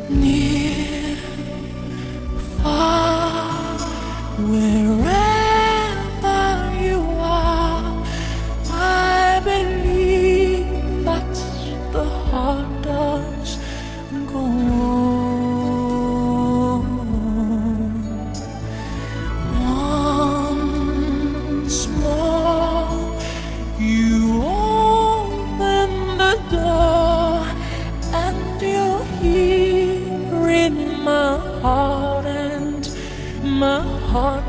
near, far, wherever you are. I believe that the heart does go on. Once more, you open the door, and you're here in my heart, and my heart